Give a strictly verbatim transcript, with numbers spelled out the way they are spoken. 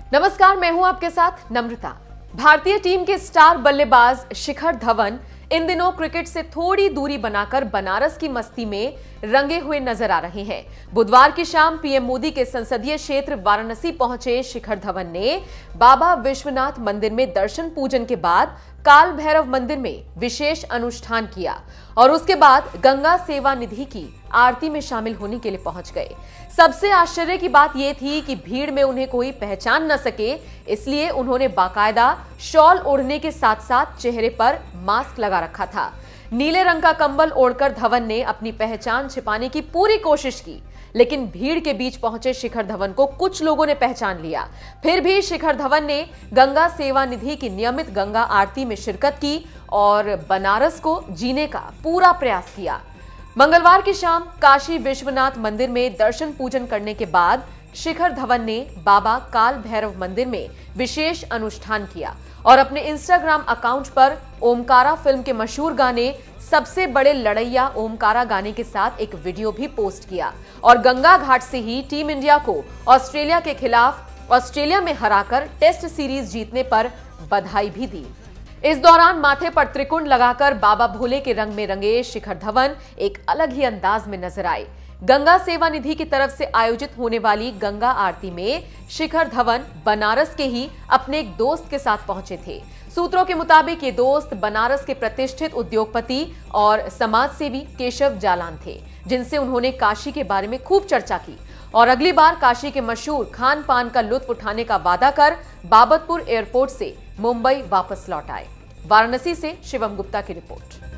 नमस्कार, मैं हूं आपके साथ नम्रता। भारतीय टीम के स्टार बल्लेबाज शिखर धवन इन दिनों क्रिकेट से थोड़ी दूरी बनाकर बनारस की मस्ती में रंगे हुए नजर आ रहे हैं। बुधवार की शाम पीएम मोदी के संसदीय क्षेत्र वाराणसी पहुंचे शिखर धवन ने बाबा विश्वनाथ मंदिर में दर्शन पूजन के बाद काल भैरव मंदिर में विशेष अनुष्ठान किया और उसके बाद गंगा सेवा निधि की आरती में शामिल होने के लिए पहुंच गए। सबसे आश्चर्य की बात यह थी कि भीड़ में उन्हें कोई पहचान न सके, इसलिए उन्होंने बाकायदा शॉल ओढ़ने के साथ साथ चेहरे पर मास्क लगा रखा था। नीले रंग का कंबल ओढ़कर धवन ने अपनी पहचान छिपाने की पूरी कोशिश की, लेकिन भीड़ के बीच पहुंचे शिखर धवन को कुछ लोगों ने पहचान लिया। फिर भी शिखर धवन ने गंगा सेवा निधि की नियमित गंगा आरती में शिरकत की और बनारस को जीने का पूरा प्रयास किया। मंगलवार की शाम काशी विश्वनाथ मंदिर में दर्शन पूजन करने के बाद शिखर धवन ने बाबा काल भैरव मंदिर में विशेष अनुष्ठान किया और अपने इंस्टाग्राम अकाउंट पर ओमकारा फिल्म के मशहूर गाने सबसे बड़े लड़ैया ओमकारा गाने के साथ एक वीडियो भी पोस्ट किया और गंगा घाट से ही टीम इंडिया को ऑस्ट्रेलिया के खिलाफ ऑस्ट्रेलिया में हराकर टेस्ट सीरीज जीतने पर बधाई भी दी। इस दौरान माथे पर त्रिकुंड लगाकर बाबा भोले के रंग में रंगे शिखर धवन एक अलग ही अंदाज में नजर आए। गंगा सेवा निधि की तरफ से आयोजित होने वाली गंगा आरती में शिखर धवन बनारस के ही अपने एक दोस्त के साथ पहुंचे थे। सूत्रों के मुताबिक ये दोस्त बनारस के प्रतिष्ठित उद्योगपति और समाजसेवी केशव जालान थे, जिनसे उन्होंने काशी के बारे में खूब चर्चा की और अगली बार काशी के मशहूर खान पान का लुत्फ उठाने का वादा कर बाबतपुर एयरपोर्ट से मुंबई वापस लौट आए। वाराणसी से शिवम गुप्ता की रिपोर्ट।